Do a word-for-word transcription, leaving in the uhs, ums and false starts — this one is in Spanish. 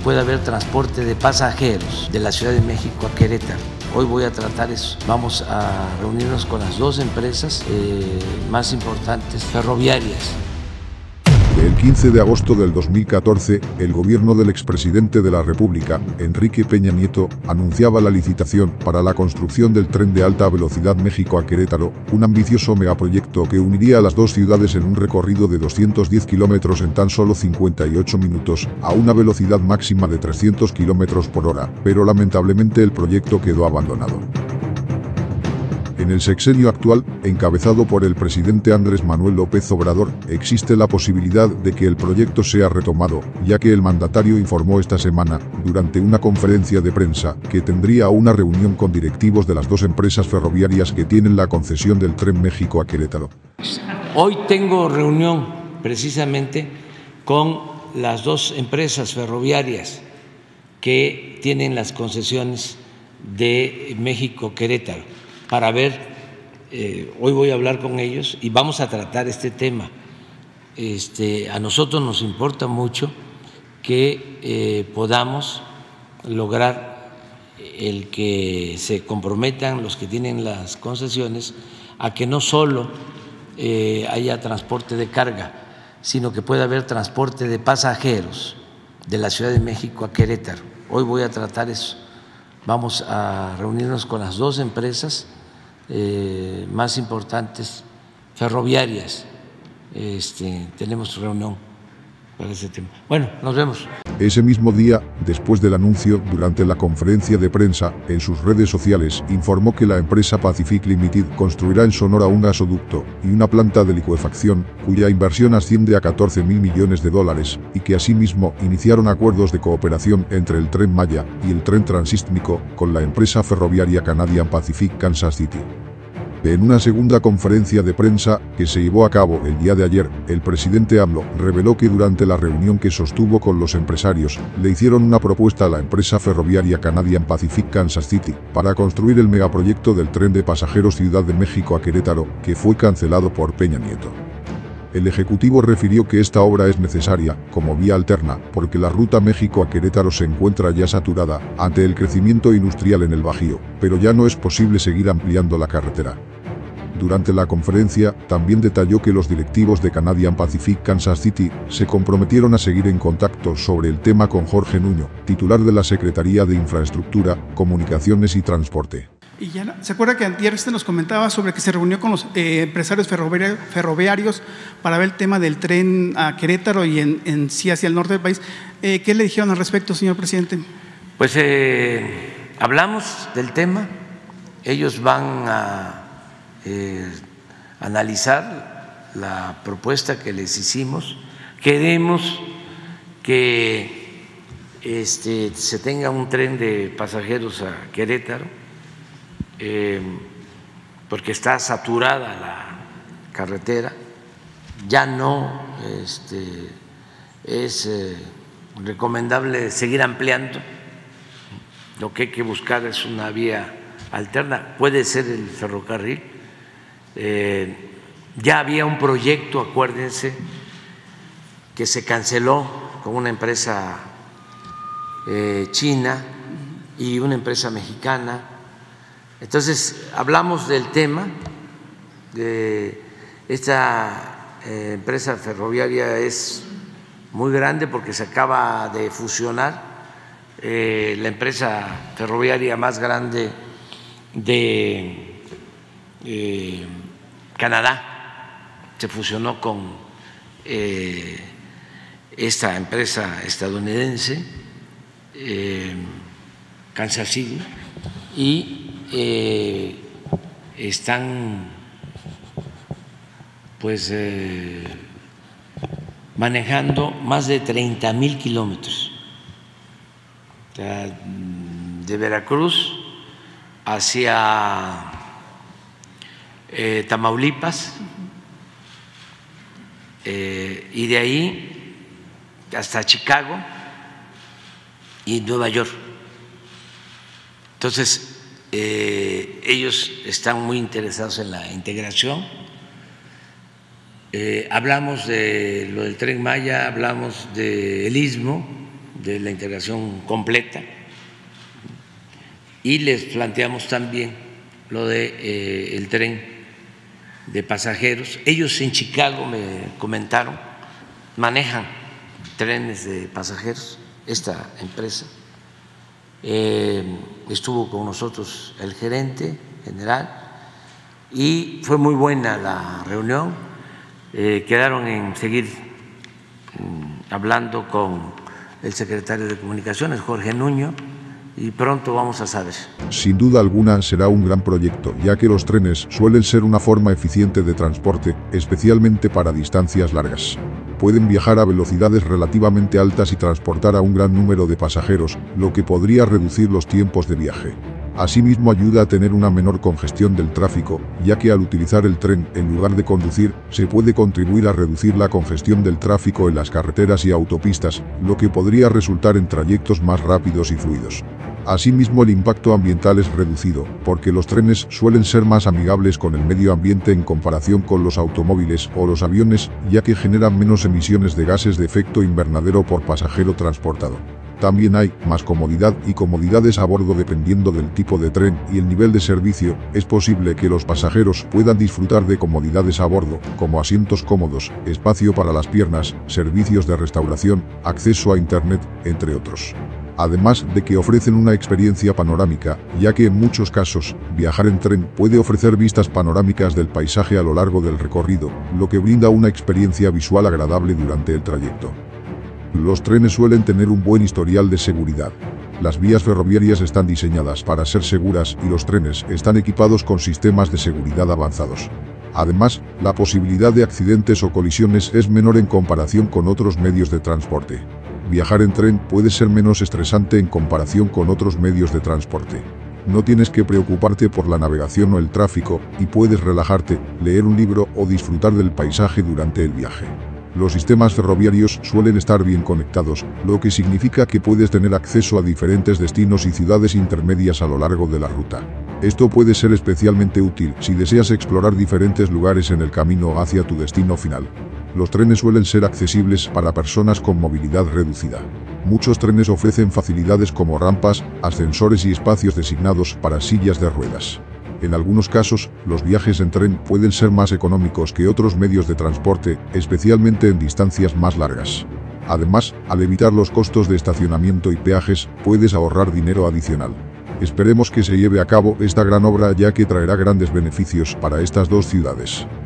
pueda haber transporte de pasajeros de la Ciudad de México a Querétaro. Hoy voy a tratar eso. Vamos a reunirnos con las dos empresas eh, más importantes ferroviarias. El quince de agosto del dos mil catorce, el gobierno del expresidente de la República, Enrique Peña Nieto, anunciaba la licitación para la construcción del tren de alta velocidad México a Querétaro, un ambicioso megaproyecto que uniría a las dos ciudades en un recorrido de doscientos diez kilómetros en tan solo cincuenta y ocho minutos, a una velocidad máxima de trescientos kilómetros por hora, pero lamentablemente el proyecto quedó abandonado. En el sexenio actual, encabezado por el presidente Andrés Manuel López Obrador, existe la posibilidad de que el proyecto sea retomado, ya que el mandatario informó esta semana, durante una conferencia de prensa, que tendría una reunión con directivos de las dos empresas ferroviarias que tienen la concesión del Tren México a Querétaro. Hoy tengo reunión precisamente con las dos empresas ferroviarias que tienen las concesiones de México-Querétaro. Para ver, eh, hoy voy a hablar con ellos y vamos a tratar este tema. Este, a nosotros nos importa mucho que eh, podamos lograr el que se comprometan los que tienen las concesiones a que no solo eh, haya transporte de carga, sino que pueda haber transporte de pasajeros de la Ciudad de México a Querétaro. Hoy voy a tratar eso. Vamos a reunirnos con las dos empresas eh, más importantes ferroviarias. Este, tenemos reunión para ese tema. Bueno, nos vemos. Ese mismo día, después del anuncio, durante la conferencia de prensa, en sus redes sociales, informó que la empresa Pacific Limited construirá en Sonora un gasoducto y una planta de licuefacción, cuya inversión asciende a catorce mil millones de dólares, y que asimismo iniciaron acuerdos de cooperación entre el Tren Maya y el Tren Transístmico con la empresa ferroviaria Canadian Pacific Kansas City. En una segunda conferencia de prensa, que se llevó a cabo el día de ayer, el presidente AMLO reveló que durante la reunión que sostuvo con los empresarios, le hicieron una propuesta a la empresa ferroviaria Canadian Pacific Kansas City para construir el megaproyecto del tren de pasajeros Ciudad de México a Querétaro, que fue cancelado por Peña Nieto. El ejecutivo refirió que esta obra es necesaria, como vía alterna, porque la ruta México a Querétaro se encuentra ya saturada ante el crecimiento industrial en el Bajío, pero ya no es posible seguir ampliando la carretera. Durante la conferencia, también detalló que los directivos de Canadian Pacific Kansas City se comprometieron a seguir en contacto sobre el tema con Jorge Nuño, titular de la Secretaría de Infraestructura, Comunicaciones y Transporte. Y ya, ¿se acuerda que antier usted nos comentaba sobre que se reunió con los eh, empresarios ferroviarios, ferroviarios para ver el tema del tren a Querétaro y en, en sí hacia el norte del país? Eh, ¿Qué le dijeron al respecto, señor presidente? Pues eh, hablamos del tema, ellos van a Eh, analizar la propuesta que les hicimos. Queremos que este, se tenga un tren de pasajeros a Querétaro, eh, porque está saturada la carretera, ya no este, es eh, recomendable seguir ampliando, lo que hay que buscar es una vía alterna, puede ser el ferrocarril. Eh, ya había un proyecto, acuérdense, que se canceló con una empresa eh, china y una empresa mexicana. Entonces, hablamos del tema de esta eh, empresa ferroviaria, es muy grande porque se acaba de fusionar eh, la empresa ferroviaria más grande de eh, Canadá, se fusionó con eh, esta empresa estadounidense, eh, Kansas City, y eh, están pues eh, manejando más de treinta mil kilómetros de Veracruz hacia eh, Tamaulipas, eh, y de ahí hasta Chicago y Nueva York. Entonces, eh, ellos están muy interesados en la integración. Eh, hablamos de lo del Tren Maya, hablamos del Istmo de la integración completa, y les planteamos también lo de eh, el tren de pasajeros. Ellos en Chicago me comentaron, manejan trenes de pasajeros, esta empresa. Eh, estuvo con nosotros el gerente general y fue muy buena la reunión. Eh, quedaron en seguir mm, hablando con el secretario de Comunicaciones, Jorge Nuño, y pronto vamos a saber. Sin duda alguna será un gran proyecto, ya que los trenes suelen ser una forma eficiente de transporte, especialmente para distancias largas. Pueden viajar a velocidades relativamente altas y transportar a un gran número de pasajeros, lo que podría reducir los tiempos de viaje. Asimismo, ayuda a tener una menor congestión del tráfico, ya que al utilizar el tren en lugar de conducir, se puede contribuir a reducir la congestión del tráfico en las carreteras y autopistas, lo que podría resultar en trayectos más rápidos y fluidos. Asimismo, el impacto ambiental es reducido, porque los trenes suelen ser más amigables con el medio ambiente en comparación con los automóviles o los aviones, ya que generan menos emisiones de gases de efecto invernadero por pasajero transportado. También hay más comodidad y comodidades a bordo dependiendo del tipo de tren y el nivel de servicio. Es posible que los pasajeros puedan disfrutar de comodidades a bordo, como asientos cómodos, espacio para las piernas, servicios de restauración, acceso a internet, entre otros. Además de que ofrecen una experiencia panorámica, ya que en muchos casos, viajar en tren puede ofrecer vistas panorámicas del paisaje a lo largo del recorrido, lo que brinda una experiencia visual agradable durante el trayecto. Los trenes suelen tener un buen historial de seguridad. Las vías ferroviarias están diseñadas para ser seguras y los trenes están equipados con sistemas de seguridad avanzados. Además, la posibilidad de accidentes o colisiones es menor en comparación con otros medios de transporte. Viajar en tren puede ser menos estresante en comparación con otros medios de transporte. No tienes que preocuparte por la navegación o el tráfico y puedes relajarte, leer un libro o disfrutar del paisaje durante el viaje. Los sistemas ferroviarios suelen estar bien conectados, lo que significa que puedes tener acceso a diferentes destinos y ciudades intermedias a lo largo de la ruta. Esto puede ser especialmente útil si deseas explorar diferentes lugares en el camino hacia tu destino final. Los trenes suelen ser accesibles para personas con movilidad reducida. Muchos trenes ofrecen facilidades como rampas, ascensores y espacios designados para sillas de ruedas. En algunos casos, los viajes en tren pueden ser más económicos que otros medios de transporte, especialmente en distancias más largas. Además, al evitar los costos de estacionamiento y peajes, puedes ahorrar dinero adicional. Esperemos que se lleve a cabo esta gran obra, ya que traerá grandes beneficios para estas dos ciudades.